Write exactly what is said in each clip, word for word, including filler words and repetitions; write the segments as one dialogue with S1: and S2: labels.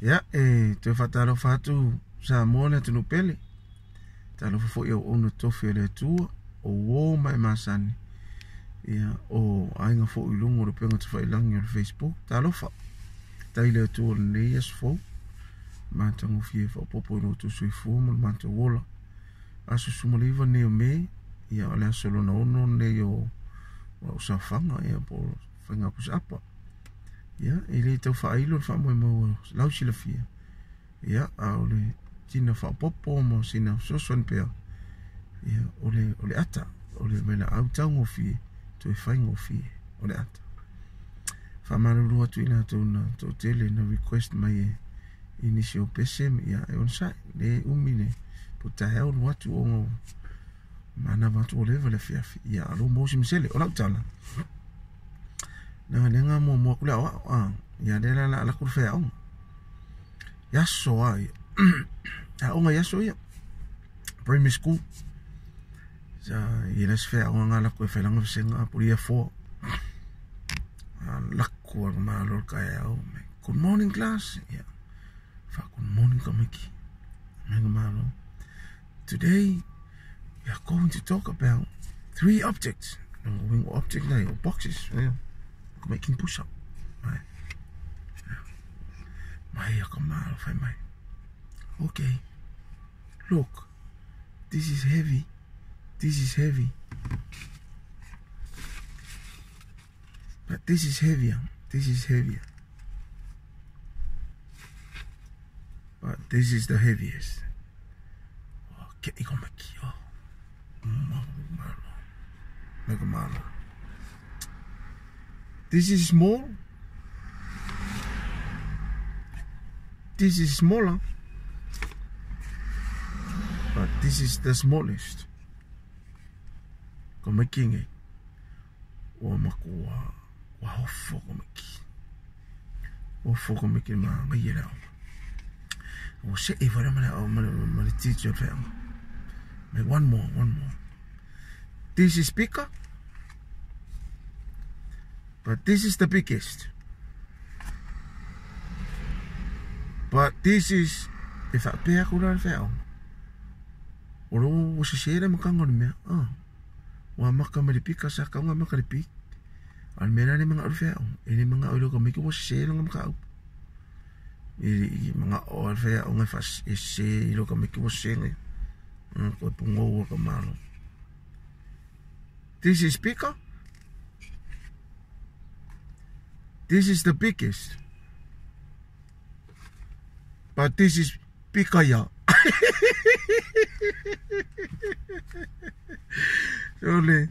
S1: Ya, e te whataro whatu sa mōna tunu pele. Talo fo yo ono tofi le tua o wo mai masani. Ia o ainga fo i lungo le penga te whailangi o Facebook. Talo fa. Tai le tua le yes fo. Mātango fie fa popo no tu sui fu mo manta wola. Asu sumaliva ne o me. Ia ale asolo na ono ne yo o sa fanga ia po whainga pusapa. Ia, ele tau whailo wha moe mo lau sila fia. Ia, a ole tina wha popo mo sina soswan pea. Ia, ole, ole ata. Ole mena au tau ngo fie. Tu e whai ngo fie. Ole ata. Wha marurua tu ina tau na tau tele na request mai e inisio pesem. Ia, e on sai. Le umine. Puta heo watu o ngo. Mana watu o lewa le fia fia. Ia, alo mosi misele. Ola utala. Na lenga mo mo kula wa ah ya de la la ku fe on ya so ai a on ya so ya primary school ja ila se fe on la ku fe lang se nga por ya fo la ku ma lo ka ya o good morning class ya fa good morning komiki menga malo today we are going to talk about three objects wing object like boxes yeah. Making push up. Right. Maya kamal fai mai. Okay. Look. This is heavy. This is heavy. But this is heavier. This is heavier. But this is the heaviest. Okay, ikaw maki. Oh. Malo. Mega malo. This is small. This is smaller. But this is the smallest. Komeki nge. Wa makuwa. Wa hofo komeki. Hofo komeki ma ngayela. Wa se evara mana o mana mana teacher fam. Make one more, one more. This is speaker. But this is the biggest. But this is if I pay a kuran fell. Oro was a share makang on me. Ah, one makamaripica sakanga makaripi. Almena ni mga orfeo. Ini mga ulo kami ko was share ng mga mga orfeo ng fas is ilo kami ko was share. Ang ko pungo ko malo. This is speaker. This is the biggest. But this is Pikaya. Sorry.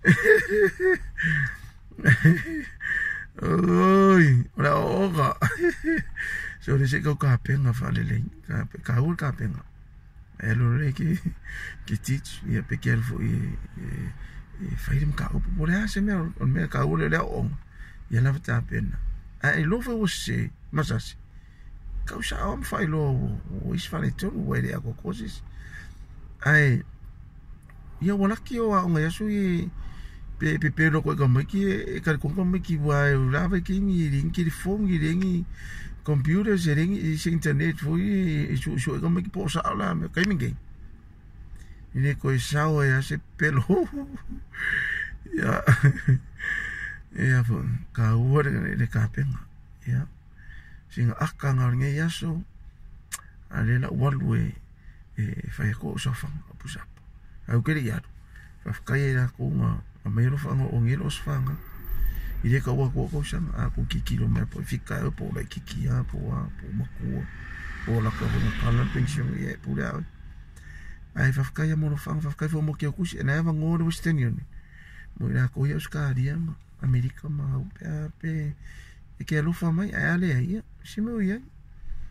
S1: Oi, ora oga. Sorry, se ko kapenga faleleng. Kape, kaul kapenga. Elo le ki ki teach ya pekel fo e e fairim ka op pole ase me on me kaul le on. Ya la ta pena. Ai lo fo se masasi. Ka usa am failo o is fale tonu we de akokosis. Ai ya wala ki o nga yasu e pe pe pe lo ko ka maki e ka ko maki wa la ve ki ni ring ki phone ki ring computer se ring i internet fo i su su ka maki po sa la me kai mingi. Ni ko sa o ya se pelo. Ya ya fo ka ora le ka penga ya singa aka nga nge yaso ale la walwe e fa ko so fa pusa au ke ya fa ka ya ko nga a me lo fa ngo ngelo sfanga ile ka wa ko ko sa a ko kikilo me po fika po la kiki ya po a po maku po la ka na kala pension ye pura ai fa ka ya mo lo fa fa ka fo mo ke ku si na va ngo do stenion mo ira ko ya ska dia Amerika ma pe pe e ke alufa mai ai ale ai si me ia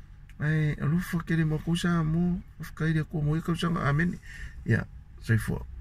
S1: ai alufa ke le mo kusa mo afkai de ko mo ka sanga amen ya sai fo